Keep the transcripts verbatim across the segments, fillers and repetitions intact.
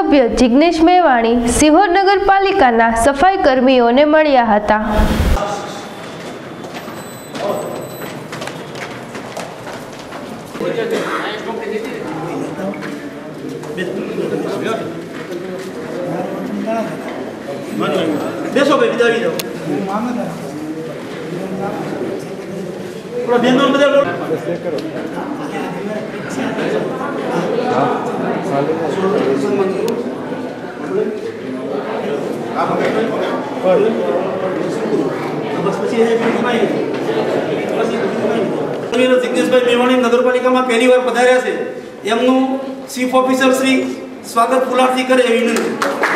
ધારાસભ્ય જિગ્નેશ મેવાણી સિહોર નગરપાલિકાના સફાઈ કર્મીઓને મળ્યા હતા। બેસો ભાઈ વિદાવી દો થોડા બેન નો બધા લોટ કરો બસ પછી એ ફિલ્માઈ પછી ફિલ્માઈ જિગ્નેશભાઈ મેવાણી નગરપાલિકામાં પહેલી વાર પધાર્યા છે એમનું ચીફ ઓફિસર શ્રી સ્વાગત ફુલારથી કરે એવી વિનંતી।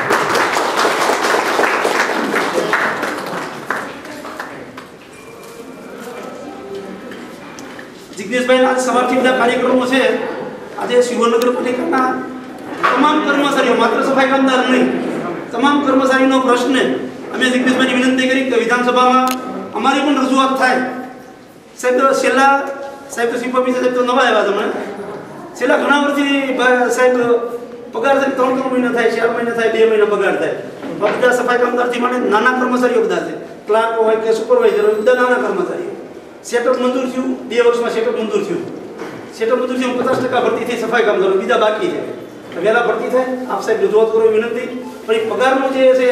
જિગ્નેશભાઈ आज સવારથી બધા કાર્યક્રમો છે। આજે સિહોર નગરપાલિકાના તમામ કર્મચારીઓ માત્ર સફાઈ કામદાર નહીં તમામ કર્મચારીનો પ્રશ્ન અમે જિગ્નેશભાઈની વિનંતી કરી કે વિધાનસભામાં અમારી પણ રજૂઆત થાય। સાહેબ છેલ્લા સાહેબ ચીફ ઓફિસર સાહેબ તો નવા આવ્યા તમે છેલ્લા ઘણા વર્ષથી સાહેબ પગાર થાય ત્રણ ત્રણ મહિના થાય ચાર મહિના થાય બે મહિના પગાર થાય બધા સફાઈ કામદારથી માટે નાના કર્મચારીઓ બધા છે ક્લાર્ક હોય કે સુપરવાઇઝર હોય બધા નાના કર્મચારીઓ સેટઅપ મંજૂર થયું બે વર્ષમાં સેટઅપ મંજૂર થયું સેટઅપ મંજૂર થયું પચાસ ટકા ભરતી થઈ સફાઈ કામદારો બીજા બાકી છે વહેલા ભરતી થાય આપ સાહેબ રજૂઆત કરો વિનંતી। પણ પગારનો જે છે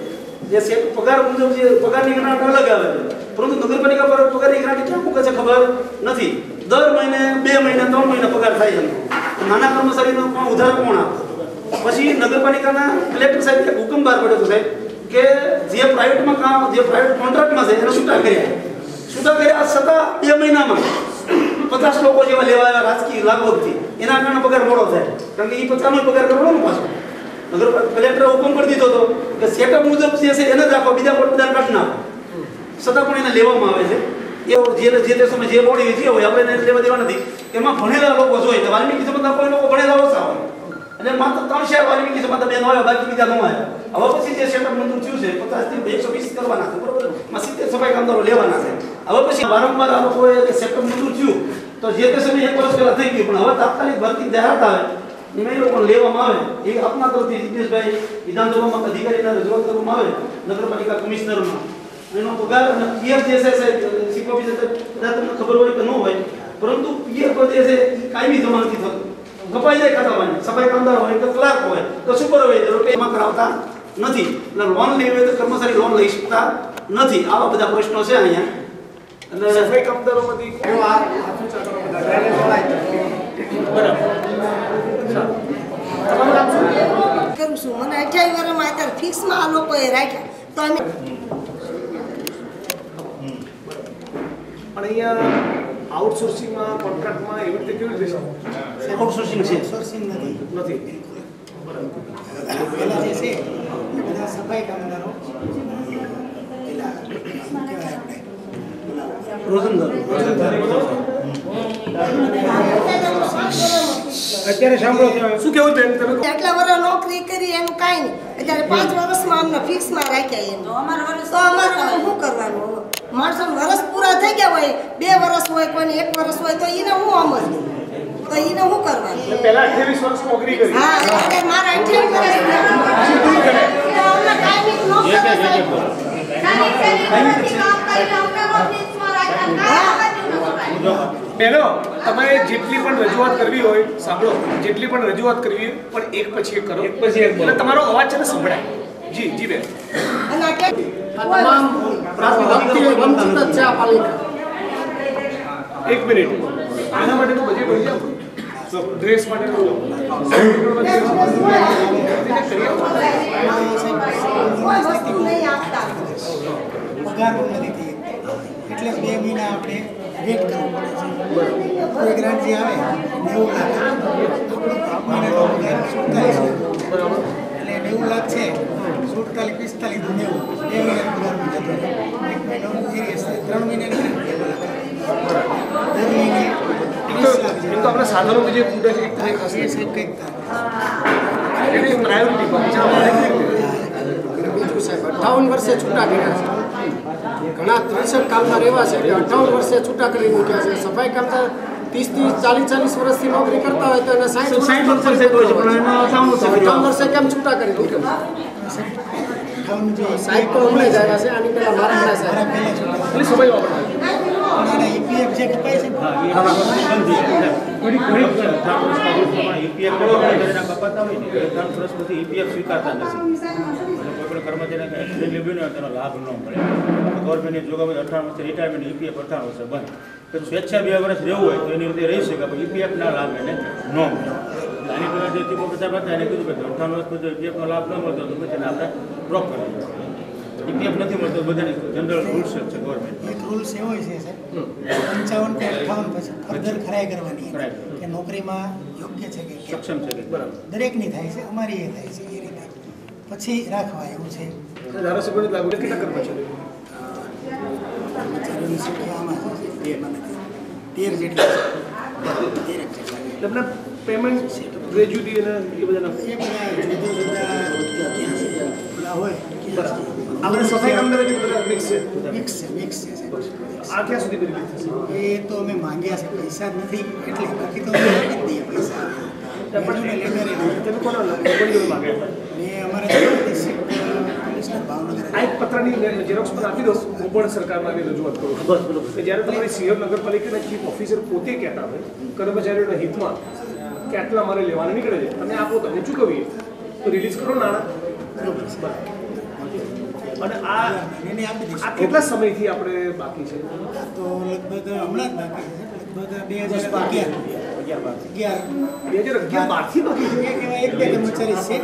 જે સેટ પગાર મુજબ જે પગારની ગ્રાન્ટ અલગ આવે છે પરંતુ નગરપાલિકા પર પગારની ગ્રાન્ટ ક્યાં મૂકે છે ખબર નથી। દર મહિને બે મહિને ત્રણ મહિને પગાર થાય છે નાના કર્મચારીનો પણ ઉધાર કોણ આપે? પછી નગરપાલિકાના કલેક્ટર સાહેબ એક હુકમ બહાર પડ્યો હતો સાહેબ કે જે પ્રાઇવેટમાં કામ જે પ્રાઇવેટ કોન્ટ્રાક્ટમાં છે એને છૂટા કર્યા છૂટા કર્યા છતાં બે મહિનામાં પચાસ લોકો જેવા લેવા આવ્યા રાજકીય લાગવગથી એના કારણે પગાર મોડો થાય કારણ કે એ પચાસનો પગાર કરવાનો પાછો નગર કલેક્ટરે હુકમ કરી દીધો હતો કે સેટઅપ મુજબ જે છે એને જ રાખો બીજા પર પગાર કાઢ નાખો છતાં પણ એને લેવામાં આવે છે। એ જે જે તે સમય જે બોડી જે હોય આપણે એને લેવા દેવા નથી એમાં ભણેલા લોકો જોઈએ તો વાલ્મીકી સમાજના કોઈ લોકો ભણેલા ઓછા હોય એટલે માત્ર ત્રણ ચાર વાલ્મીકી સમાજના બેન આવ્યા બાકી બીજા ન આવ્યા। હવે પછી જે સેટઅપ મંજૂર થયું છે પચાસ થી એકસો વીસ કરવાના છે બરોબર માં સિત્તેર સફાઈ કામદારો લેવાના છે। હવે પછી વારંવાર આ લોકોએ સેટઅપ મંજૂર થયું તો જે તે સમયે એક વર્ષ પહેલા થઈ ગયું પણ હવે તાત્કાલિક ભરતી જાહેરાત આવે એમાં એ લોકો લેવામાં આવે એ આપના તરફથી જિગ્નેશભાઈ વિધાનસભામાં અધિકારીને રજૂઆત કરવામાં આવે નગરપાલિકા કમિશનરમાં એનો પગાર અને પીએફ જે છે ચીફ ઓફિસર કદાચ તમને ખબર હોય કે ન હોય પરંતુ પીએફ જે છે એ કાયમી જમા નથી થતું કપાઈ જાય ખાતામાં સફાઈ કામદાર હોય કે ક્લાર્ક હોય તો સુપરવાઇઝર કે એમાં કરાવતા નથી એટલે લોન લેવી હોય તો કર્મચારી લોન લઈ શકતા નથી। આવા બધા પ્રશ્નો છે અહીંયા એટલે સફાઈ કામદારોમાંથી કરું છું મને અઠ્યાવીસ વર્ષમાં અત્યારે ફિક્સમાં આ લોકોએ રાખ્યા તો અમે પણ અહીંયા આઉટસોર્સિંગમાં કોન્ટ્રાક્ટમાં એવી રીતે કેવી રીતે છે? આઉટસોર્સિંગ છે આઉટસોર્સિંગ નથી નથી પહેલા જે છે એ બધા સફાઈ કામદારો પેલા રોજંદાર અત્યારે સાંભળો શું કેવું બેન તમે એટલા વર્ષ નોકરી કરી એનું કાંઈ નહીં અત્યારે પાંચ વર્ષમાં અમને ફિક્સમાં રાખ્યા એમ તો અમારે શું કરવાનું માણસોને વર્ષ પૂરા થઈ ગયા હોય બે વર્ષ હોય કોઈને એક વર્ષ હોય તો એને હું અમર તો એને શું કરવાનું પહેલા અઠ્યાવીસ વર્ષ નોકરી કરી હા એટલે મારા અઠ્યાવીસ વર્ષ અમને કાંઈ નોકરી બેનો તમારે જેટલી પણ રજૂઆત કરવી હોય સાંભળો જેટલી પણ રજૂઆત કરવી હોય પણ એક પછી એક કરો એક પછી એક એટલે તમારો અવાજ છે ને સંભળાય। જી જી બેન અને તમામ પ્રાથમિક વંચિત છે આ પાલિકા। એક મિનિટ આના માટે તો બજેટ હોય જાય ડ્રેસ માટે પગાર નથી થઈ એટલે બે મહિના આપણે વેટ કરવું પડે છે। કોઈ ગ્રાન્ટ જે આવે નેવું લાખ મહિનાનો પગાર સુડતાલીસ લાખ એટલે નેવું લાખ છે સુડતાલીસ પિસ્તાલીસ નેવું બે મહિના પગાર જતો એક મહિનો ત્રણ મહિનાની દર મહિને ત્રીસ લાખ એ તો આપણા સાધનો જે ફૂટે છે સાહેબ કંઈક થાય એટલે પ્રાયોરિટી બીજું સાહેબ અઠ્ઠાવન વર્ષે છૂટા કર્યા છે ઘણા ત્રેસઠ કામદાર એવા છે કે અઠ્ઠાવન વર્ષે છૂટા કરી મૂક્યા છે સફાઈ કામદાર ત્રીસ ત્રીસ ચાલીસ ચાલીસ વર્ષથી નોકરી કરતા હોય તો એને સાઠ સાઠ વર્ષ છે કોઈ છે, પણ એમાં અઠાવન વર્ષે કર્યું. ત્રણ વર્ષે કેમ છૂટા કરી દીધા? અઠાવન જે સાહેબ તો હમણાં જ આવ્યા છે, આની પહેલા મારા હમણાં મારા સાહેબ પહેલા છૂટા એટલે સમય વાપરતા પણ આના ઈપીએફ જે કપાય છે ને, ઈપીએફ સ્વીકારતા નથી. કોઈ પણ કર્મચારીને એક્સિડન્ટ લીધું હોય તેનો લાભ ન મળે. ગવર્મેન્ટની જોગવાઈ અઠાવન વર્ષે રિટાયરમેન્ટ, ઈપીએફ અઠાવન વર્ષે બંધ. તો સ્વેચ્છા બે વર્ષ રહેવું હોય તો એની રીતે રહી શકે, પણ ઈપીએફના લાભ એને ન મળે. આની પહેલાં જે ચીફ ઓફિસર હતા એને કીધું કે અઠાવન વર્ષ પછી ઈપીએફનો લાભ ન મળતો તો પછી એને આપણે ડ્રોપ કરી દઈએ. ઈપીએફ નથી મળતો, બધાની જનરલ રૂલ્સ છે ગવર્મેન્ટ. એક રૂલ્સ એવો છે સાહેબ, પંચાવન કે અઠાવન પછી ફર્ધર ખરાઈ કરવાની ખરાઈ. કે નોકરીમાં યોગ્ય છે કે કેમ. સક્ષમ છે કે બરાબર. દરેકની થાય છે, અમારી એ થાય છે એ રીતે પછી રાખવા એવું છે. ધારાસભ્યોને લાગુ પડે કેટલા કર્મચારીઓ? કર્મચારીઓની સંખ્યા આમાં છે મને તેર જેટલી છે. તેર એક જેટલા છે. તમને પેમેન્ટ ગ્રેજ્યુટી અને એ બધાના એ બધા જુદા જુદા પેલા હોય બરાબર. આ બધા સફાઈ કામદારો જે બધા મિક્સ છે. મિક્સ છે મિક્સ છે સાહેબ. આ ક્યાં સુધી કરી થશે? એ તો અમે માંગ્યા છે, પૈસા જ નથી એટલે બાકી તો અમે આપી જ દઈએ પૈસા. મેં લેટરે તમે કોના કોની જોડે માગે? મેં અમારે ડિસ્ટ્રિક્ટ કમિશનર ભાવનગર આ એક પત્રની ઝેરોક્સ પણ આપી દો. હું પણ સરકારમાં આની રજૂઆત કરું છું કે જ્યારે તમારી સિંહર નગરપાલિકાના ચીફ ઓફિસર પોતે કહેતા હોય કર્મચારીઓના હિતમાં કે આટલા મારે લેવાના નીકળે છે, તમે આપો તમે ચૂકવીએ તો રિલીઝ કરો નાણાં. અને આ એને આપી દઈશું. આ કેટલા સમયથી આપણે બાકી છે? તો લગભગ હમણાં જ બાકી છે, લગભગ બે હજાર અગિયાર અગિયાર બે હજાર અગિયાર બારથી બાકી છે. એ કહેવાય એક બે કર્મચારી છે.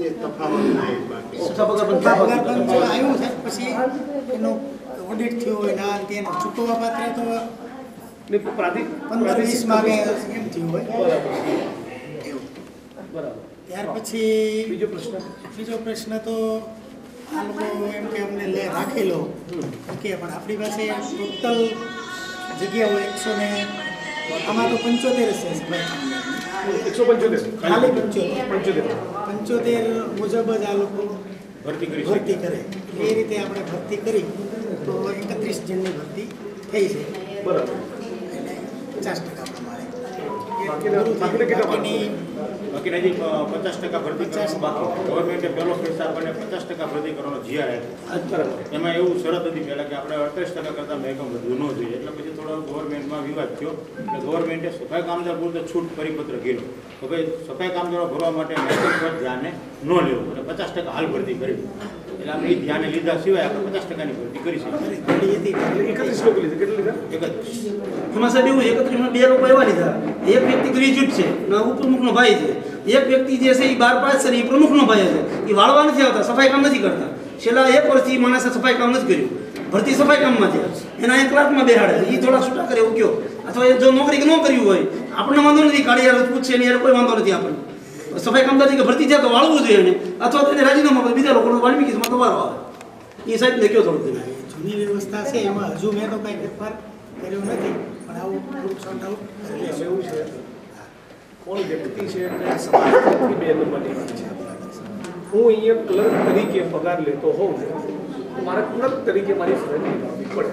ઓછા પગાર બંધ પગાર બંધ જો આવ્યું છે પછી એનો ઓડિટ થયો હોય ના તેને ચૂકવવા પાત્ર તો ને પ્રાધિક પંદર વીસ માગે એમ થયું હોય. બરાબર. ત્યાર પછી બીજો પ્રશ્ન? બીજો પ્રશ્ન તો આ લોકો એમ કે અમને લે રાખેલો ઓકે, પણ આપણી પાસે ટોટલ જગ્યાઓ એકસો ને આમાં તો પંચોતેર છે સફાઈ એકસો પંચોતેર ખાલી પંચોતેર પંચોતેર પંચોતેર મુજબ જ આ લોકો ભરતી કરી ભરતી કરે. એ રીતે આપણે ભરતી કરી તો એકત્રીસ જણની ભરતી થઈ છે બરાબર. એટલે પચાસ ટકા પ્રમાણે બાકીના- બાકીના કેટલા બાકીની બાકી હજી પચાસ ટકા ભરતી કરવાનું બાકી. ગવર્મેન્ટે પહેલો પૈસા આપણને પચાસ ટકા ભરતી કરવાનો જીઆર આપ્યો. એમાં એવું શરત હતી પહેલાં કે આપણે અડતાલીસ ટકા કરતાં મહેકમ વધવું ન જોઈએ. એટલે પછી થોડો ગવર્મેન્ટમાં વિવાદ થયો એટલે ગવર્મેન્ટે સફાઈ કામદાર પૂરતો છૂટ પરિપત્ર કર્યો તો ભાઈ સફાઈ કામદારો ભરવા માટે મહેકમ પર ધ્યાને ન લેવું અને પચાસ ટકા હાલ ભરતી કરી. એટલે આપણે એ ધ્યાને લીધા સિવાય આપણે પચાસ ટકાની ભરતી કરી શકીએ. ઘડી હતી એટલે એકત્રીસ લોકો લીધા. કેટલા લીધા? એકત્રીસ. એમાં સાહેબ એવું એકત્રીસમાં બે લોકો એવા લીધા. એક વ્યક્તિ ગ્રેજ્યુએટ છે ને ઉપપ્રમુખનો ભાઈ છે. એક વ્યક્તિ જે છે એ બાર પાસ છે ને એ પ્રમુખનો ભાઈ છે. એ વાળવા નથી આવતા, સફાઈ કામ નથી કરતા. છેલ્લા એક વર્ષથી માણસે સફાઈ કામ નથી કર્યું. ભરતી સફાઈ કામમાં છે. એના એક ક્લાર્કમાં બેહાડે છે. એ થોડા છૂટા કરે એવું કયો. અથવા એ જો નોકરી ન કર્યું હોય આપણને વાંધો નથી, કાળી યાર પૂછશે ને યાર કોઈ વાંધો નથી આપણને. સફાઈ કામદાર કે ભરતી થાય તો વાળવું જોઈએ એને, અથવા તો એને રાજીનામા આપે. બીજા લોકોને વાલ્મીકી સમાજમાં તો વારો આવે. એ સાહેબને કયો થોડું તમે. જૂની વ્યવસ્થા છે એમાં હજુ મેં તો કાંઈ ફેરફાર કર્યો નથી, પણ આવું થોડુંક શોર્ટ આઉટ કરી લેશું. એવું છે કોણ વ્યક્તિ છે કે સમાજથી બે નંબરની વાત છે. હું અહીંયા ક્લર્ક તરીકે પગાર લેતો હોઉં તો મારે ક્લર્ક તરીકે મારી ફરજ નિભાવવી પડે.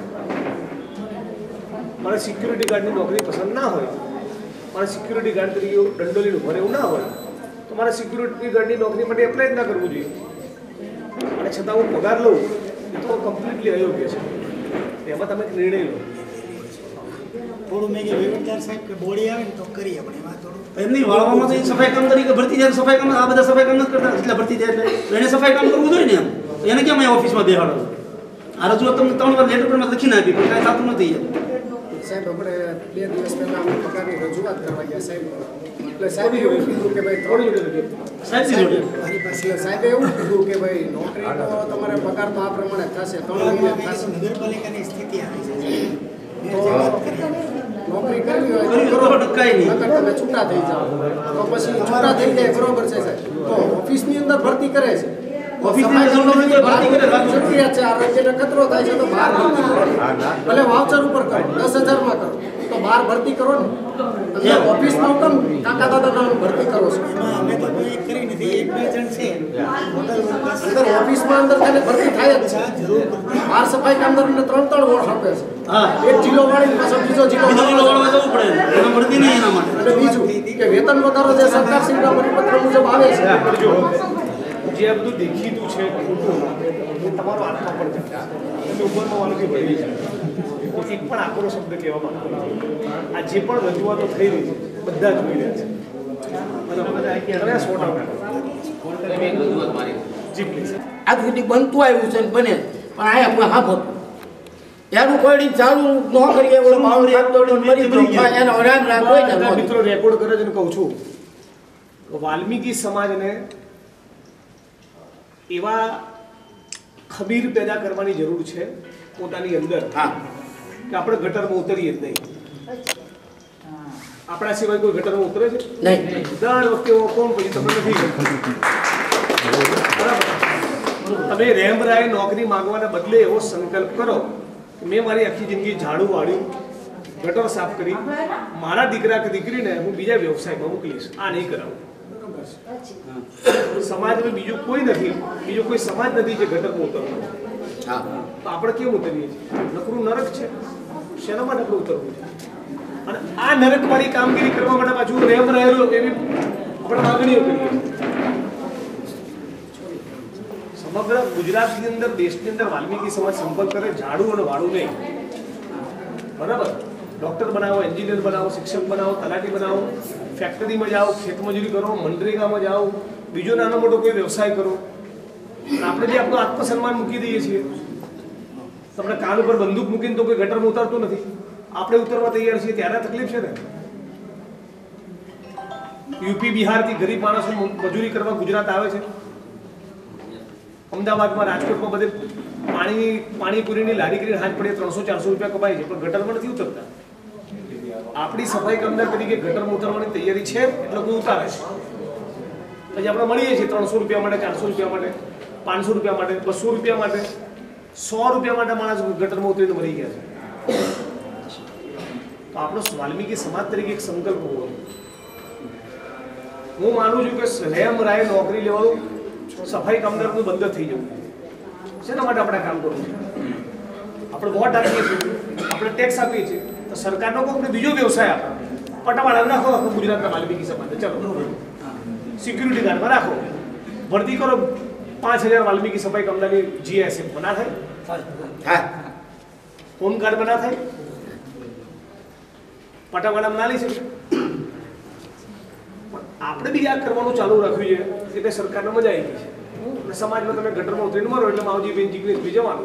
મારે સિક્યુરિટી ગાર્ડની નોકરી પસંદ ના હોય, મારે સિક્યુરિટી ગાર્ડ તરીકે દંડોલી ઉભા રહેવું ના હોય તો મારે સિક્યુરિટી ગાર્ડની નોકરી માટે એપ્લાય જ ના કરવું જોઈએ. અને છતાં હું પગાર લઉં એ તો કમ્પ્લીટલી અયોગ્ય છે. એમાં તમે એક નિર્ણય લો. થોડું મેં કે વહીવટદાર સાહેબ કે બોડી આવે ને તો કરીએ, પણ એમાં થોડું એમની વાળવામાં તો એ સફાઈ કામ તરીકે ભરતી જાય સફાઈ કામ આ બધા સફાઈ કામ નથી કરતા. એટલે ભરતી જાય એટલે એને સફાઈ કામ કરવું જોઈએ ને એમ. તો એને કેમ અહીંયા ઓફિસમાં બેહાડો? આ રજૂઆત તમને ત્રણ વાર લેટર પર લખીને આપી પણ કાંઈ થતું નથી. સાહેબ આપણે બે દિવસ પહેલા અમે પગારની રજૂઆત કરવા ગયા સાહેબ. એટલે સાહેબે એવું કીધું કે ભાઈ ત્રણ સાહેબ જોડે મારી પાસે એટલે સાહેબે એવું કીધું કે ભાઈ નોકરી તો તમારે પગાર તો આ પ્રમાણે થશે, ત્રણ મહિને થશે. નગરપાલિકાની સ્થિતિ આવી છે. મેં તો જે વાત કરી નોકરી કરવી હોય કરવી તો હોય તો કરો, કાંઈ નહીં. નકર તમે છૂટા થઈ જાઓ તો પછી છૂટા થઈ જાય બરોબર છે સાહેબ. તો ઓફિસની અંદર ભરતી કરે છે, ઓફિસની અંદર જરૂર નથી તો ભરતી કરે. જરૂરિયાત છે, આરોગ્યને ખતરો થાય છે તો બહાર ભરતી કરો. ભલે વાઉચર ઉપર કરો, દસ હજારમાં કરો તો બહાર ભરતી કરો ને. તમે ઓફિસમાં કેમ કાકા દાદા ભરતી કરો છો? એમાં અમે તો કોઈ એક કરી નથી, એક બે જણ છે હોટલ વર્કર્સ અંદર ઓફિસમાં અંદર તેને ભરતી થાય જ છે. જરૂર પડતી. બાર સફાઈ કામદારોને ત્રણ ત્રણ વોટ આપે છે. હા એક જિલ્લો વાળી પાછો બીજો જિલ્લો બીજો જિલ્લો વાળવા જવું પડે એના પડતી નહીં એના માટે. અને બીજું કે વેતન વધારો જે સરકારશ્રીના પરિપત્ર મુજબ આવે છે, જો જે આ બધું દેખીતું છે ખોટું એ તમારો આત્મા પણ છે. તમે ઉપરમાં વાળું કે ભરી છે એક પણ આકરો શબ્દ કહેવા માંગતો નથી. આ જે પણ રજૂઆતો થઈ રહી છે બધા જોઈ રહ્યા છે. બરાબર, સો ટકા જી પ્લીઝ. આજ સુધી બનતું આવ્યું છે ને બને પણ આયા કોઈ હા ભરતું એનું કોઈ ચાલુ ન કરીએ એવો ભાવ રાખતો મરી ગયો એનો રામ રામ કોઈ ના મિત્રો રેકોર્ડ કરે છે ને કહું છું વાલ્મીકી સમાજને એવા ખમીર પેદા કરવાની જરૂર છે પોતાની અંદર હા કે આપણે ગટરમાં ઉતરીએ જ નહીં. આપણા સિવાય કોઈ ગટરમાં ઉતરે છે નહીં. દર વખતે કોણ પછી તમને નથી બરાબર. તમે રેમ રાય નોકરી માંગવાના બદલે એવો સંકલ્પ કરો કે મેં મારી આખી જિંદગી ઝાડુ વાળ્યું, ગટર સાફ કરી, મારા દીકરા કે દીકરીને હું બીજા વ્યવસાયમાં મોકલીશ, આ નહીં કરાવું. સમાજમાં બીજું કોઈ નથી, બીજો કોઈ સમાજ નથી જે ગટરમાં ઉતરવાનો. હા તો આપણે કેમ ઉતરીએ છીએ? નકરું નરક છે, શેના માટે આપણે ઉતરવું છે? અને આ નરકવાળી કામગીરી કરવા માટે પાછું રેમ રહેલો એવી આપણે માગણીઓ કરીએ. સમગ્ર ગુજરાતની અંદર, દેશની અંદર વાલ્મીકી સમાજ સંપર્ક કરે, ઝાડુ અને વાળું નહીં. બરાબર, ડોક્ટર બનાવો, એન્જિનિયર બનાવો, શિક્ષક બનાવો, તલાટી બનાવો, ફેક્ટરીમાં જાઓ, ખેતમજૂરી કરો, મનરેગામાં જાઓ, બીજો નાનો મોટો કોઈ વ્યવસાય કરો. આપણે જે આપણું આત્મસન્માન મૂકી દઈએ છીએ, તમને કાન ઉપર બંદૂક મૂકીને તો કોઈ ગટરમાં ઉતરતું નથી, આપણે ઉતરવા તૈયાર છીએ, ત્યારે તકલીફ છે ને. યુપી બિહારથી ગરીબ માણસો મજૂરી કરવા ગુજરાત આવે છે. અમદાવાદમાં, રાજકોટમાં બધે પાણી પાણીપુરીની લારી કરીને હાથ પડે ત્રણસો ચારસો રૂપિયા કમાય છે, પણ ગટરમાં નથી ઉતરતા. આપણી સફાઈ કામદાર તરીકે ગટરમાં ઉતરવાની તૈયારી છે એટલે કોઈ ઉતારે છે. પછી આપણે મળીએ છીએ ત્રણસો રૂપિયા માટે, ચારસો રૂપિયા માટે, પાંચસો રૂપિયા માટે, બસો રૂપિયા માટે, સો રૂપિયા માટે માણસ ગટરમાં ઉતરીને મરી ગયા છે. તો આપણો વાલ્મીકી સમાજ તરીકે એક સંકલ્પ હોવો. હું માનું છું કે રેમ રાય નોકરી લેવાનું, સફાઈ કામદારનું બંધ થઈ જવું. શેના માટે આપણે કામ કરવું છે? આપણે વોટ આપીએ છીએ, આપણે ટેક્સ આપીએ છીએ, તો સરકારનો કોઈ બીજો વ્યવસાય આપો. પટાવાળા નાખો આખું ગુજરાતના વાલ્મીકી સમાજને, ચલો સિક્યુરિટી ગાર્ડમાં રાખો, ભરતી કરો પાંચ હજાર વાલ્મીકી સફાઈ કામદારની જીએસએફ ના થાય? હા હોમગાર્ડ બના થાય? પટાવાળામાં ના લઈ શકે? આપણે બી આ કરવાનું ચાલુ રાખ્યું છે એટલે સરકારને મજા આવી ગઈ છે. અને સમાજમાં તમે ગટરમાં ઉતરીને મરો એટલે માવજી બેન જીગ્નેશ બી જવાનું.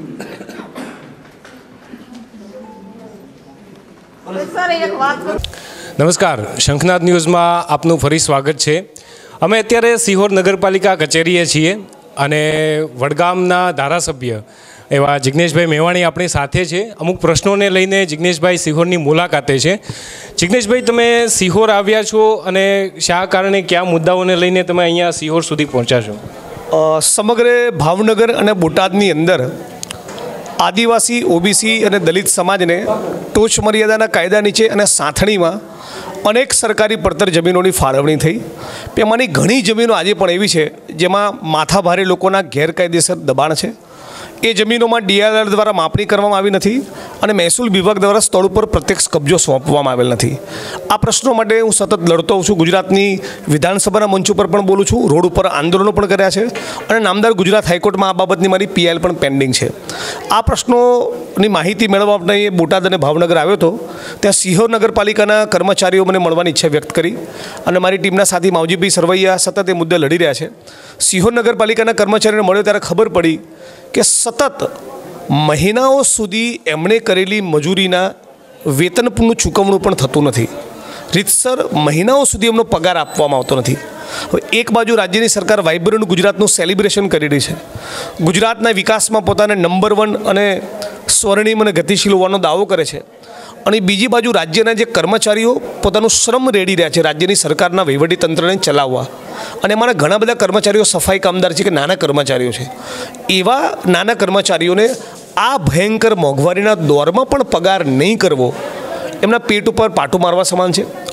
નમસ્કાર, શંખનાદ ન્યૂઝમાં આપનું ફરી સ્વાગત છે. અમે અત્યારે સિહોર નગરપાલિકા કચેરીએ છીએ અને વડગામના ધારાસભ્ય એવા જિગ્નેશભાઈ મેવાણી આપણી સાથે છે. અમુક પ્રશ્નોને લઈને જિગ્નેશભાઈ સિહોરની મુલાકાતે છે. જિગ્નેશભાઈ, તમે સિહોર આવ્યા છો અને શા કારણે કયા મુદ્દાઓને લઈને તમે અહીંયા સિહોર સુધી પહોંચ્યા છો? સમગ્ર ભાવનગર અને બોટાદની અંદર આદિવાસી, ઓબીસી અને દલિત સમાજને ટોચ મર્યાદાના કાયદા નીચે અને સાંથણીમાં અનેક સરકારી પડતર જમીનોની ફાળવણી થઈ. એમાંની ઘણી જમીનો આજે પણ એવી છે જેમાં માથાભારે લોકોના ગેરકાયદેસર દબાણ છે. એ જમીનોમાં ડીઆરઆર દ્વારા માપણી કરવામાં આવી નથી અને મહેસૂલ વિભાગ દ્વારા સ્થળ ઉપર પ્રત્યક્ષ કબજો સોંપવામાં આવેલ નથી. આ પ્રશ્નો માટે હું સતત લડતો હોઉં છું. ગુજરાતની વિધાનસભાના મંચ ઉપર પણ બોલું છું, રોડ ઉપર આંદોલનો પણ કર્યા છે અને નામદાર ગુજરાત હાઈકોર્ટમાં આ બાબતની મારી પીઆઈએલ પણ પેન્ડિંગ છે. આ પ્રશ્નોની માહિતી મેળવવા માટે બોટાદ અને ભાવનગર આવ્યો હતો. ત્યાં સિહોર નગરપાલિકાના કર્મચારીઓ મને મળવાની ઈચ્છા વ્યક્ત કરી અને મારી ટીમના સાથી માવજીભાઈ સરવૈયા સતત એ મુદ્દે લડી રહ્યા છે. સિહોર નગરપાલિકાના કર્મચારીઓને મળ્યો ત્યારે ખબર પડી કે સતત મહિનાઓ સુધી એમણે કરેલી મજૂરીના વેતનનું ચૂકવણું પણ થતું નથી. રીતસર મહિનાઓ સુધી એમનો પગાર આપવામાં આવતો નથી. હવે એક બાજુ રાજ્યની સરકાર વાઇબ્રન્ટ ગુજરાતનું સેલિબ્રેશન કરી રહી છે, ગુજરાતના વિકાસમાં પોતાને નંબર વન અને સ્વર્ણિમ અને ગતિશીલ હોવાનો દાવો કરે છે, અને બીજી બાજુ રાજ્યના જે કર્મચારીઓ પોતાનું શ્રમ રેડી રહ્યા છે રાજ્યની સરકારના વહીવટીતંત્રને ચલાવવા. અને અમારા ઘણા બધા કર્મચારીઓ સફાઈ કામદાર છે કે નાના કર્મચારીઓ છે. એવા નાના કર્મચારીઓને આ ભયંકર મોંઘવારીના દોરમાં પણ પગાર નહીં કરવો એમના પેટ ઉપર પાટું મારવા સમાન છે.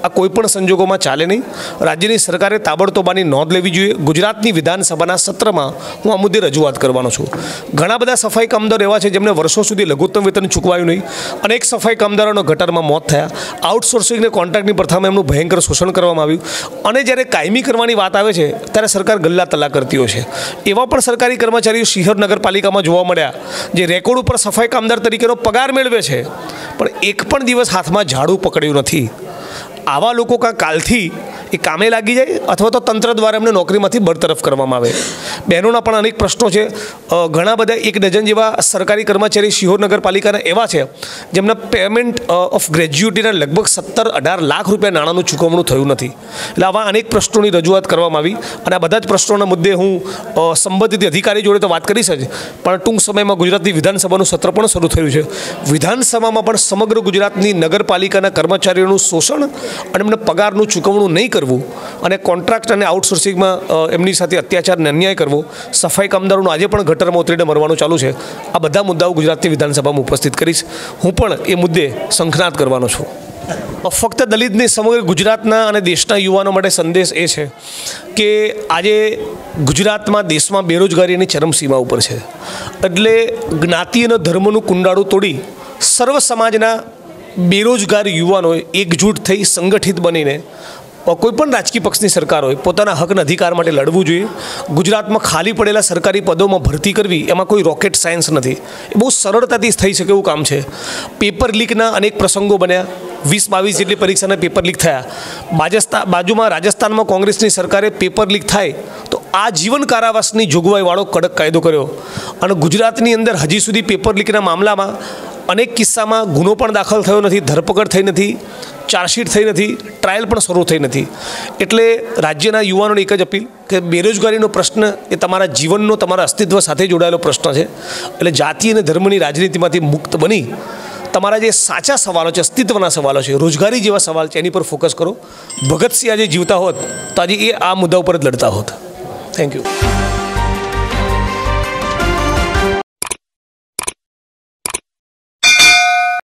આ કોઈપણ સંજોગોમાં ચાલે નહીં. રાજ્યની સરકારે તાબડતોબ આની નોંધ લેવી જોઈએ. ગુજરાતની વિધાનસભાના સત્રમાં હું આ મુદ્દે રજૂઆત કરવાનો છું. ઘણા બધા સફાઈ કામદારો એવા છે જેમને વર્ષો સુધી લઘુત્તમ વેતન ચૂકવાયું નહીં. અનેક સફાઈ કામદારોનો ગટરમાં મોત થયા. આઉટસોર્સિંગને કોન્ટ્રાક્ટની પ્રથામાં એમનું ભયંકર શોષણ કરવામાં આવ્યું. અને જ્યારે કાયમી કરવાની વાત આવે છે ત્યારે સરકાર ગલ્લા તલ્લા કરતી હોય છે. એવા પણ સરકારી કર્મચારીઓ શિહોર નગરપાલિકામાં જોવા મળ્યા જે રેકોર્ડ ઉપર સફાઈ કામદાર તરીકેનો પગાર મેળવે છે પણ એક પણ દિવસ હાથમાં ઝાડુ પકડ્યું નથી. આવા લોકો કાં કાલથી એ કામે લાગી જાય અથવા તો તંત્ર દ્વારા એમને નોકરીમાંથી બરતરફ કરવામાં આવે. બહેનોના પણ અનેક પ્રશ્નો છે. ઘણા બધા એક ડઝન જેવા સરકારી કર્મચારી શિહોર નગરપાલિકાના એવા છે જેમના પેમેન્ટ ઓફ ગ્રેજ્યુટીના લગભગ સત્તર અઢાર લાખ રૂપિયા નાણાંનું ચૂકવણું થયું નથી. એટલે આવા અનેક પ્રશ્નોની રજૂઆત કરવામાં આવી અને આ બધા જ પ્રશ્નોના મુદ્દે હું સંબંધિત અધિકારી જોડે તો વાત કરીશ જ, પણ ટૂંક સમયમાં ગુજરાતની વિધાનસભાનું સત્ર પણ શરૂ થયું છે. વિધાનસભામાં પણ સમગ્ર ગુજરાતની નગરપાલિકાના કર્મચારીઓનું શોષણ અને એમને પગારનું ચૂકવણું નહીં કરવું અને કોન્ટ્રાક્ટ અને આઉટસોર્સિંગમાં એમની સાથે અત્યાચાર અને અન્યાય કરવો, સફાઈ કામદારોનું આજે પણ ગટરમાં ઉતરીને મરવાનું ચાલુ છે, આ બધા મુદ્દાઓ ગુજરાતની વિધાનસભામાં ઉપસ્થિત કરીશ. હું પણ એ મુદ્દે શંખનાદ કરવાનો છું. ફક્ત દલિતની સમગ્ર ગુજરાતના અને દેશના યુવાનો માટે સંદેશ એ છે કે આજે ગુજરાતમાં દેશમાં બેરોજગારીની ચરમસીમા ઉપર છે. એટલે જ્ઞાતિ અને ધર્મનું કુંડાળું તોડી સર્વ સમાજના બેરોજગાર યુવાનોએ એકજૂટ થઈ સંગઠિત બનીને કોઈપણ રાજકીય પક્ષની સરકાર હોય પોતાના હકના અધિકાર માટે લડવું જોઈએ. ગુજરાતમાં ખાલી પડેલા સરકારી પદોમાં ભરતી કરવી એમાં કોઈ રોકેટ સાયન્સ નથી. એ બહુ સરળતાથી થઈ શકે એવું કામ છે. પેપર લીકના અનેક પ્રસંગો બન્યા. વીસ બાવીસ જેટલી પરીક્ષાના પેપર લીક થયા. બાજસ્થાન બાજુમાં રાજસ્થાનમાં કોંગ્રેસની સરકારે પેપર લીક થાય તો આ જીવન કારાવાસની જોગવાઈવાળો કડક કાયદો કર્યો. અને ગુજરાતની અંદર હજી સુધી પેપર લીકના મામલામાં અનેક કિસ્સામાં ગુનો પણ દાખલ થયો નથી, ધરપકડ થઈ નથી, ચાર્જશીટ થઈ નથી, ટ્રાયલ પણ શરૂ થઈ નથી. એટલે રાજ્યના યુવાનોને એક જ અપીલ કે બેરોજગારીનો પ્રશ્ન એ તમારા જીવનનો, તમારા અસ્તિત્વ સાથે જોડાયેલો પ્રશ્ન છે. એટલે જાતિ અને ધર્મની રાજનીતિમાંથી મુક્ત બની તમારા જે સાચા સવાલો છે, અસ્તિત્વના સવાલો છે, રોજગારી જેવા સવાલ છે, એની પર ફોકસ કરો. ભગતસિંહ આજે જીવતા હોત તો આજે એ આ મુદ્દા ઉપર જ લડતા હોત. Thank you.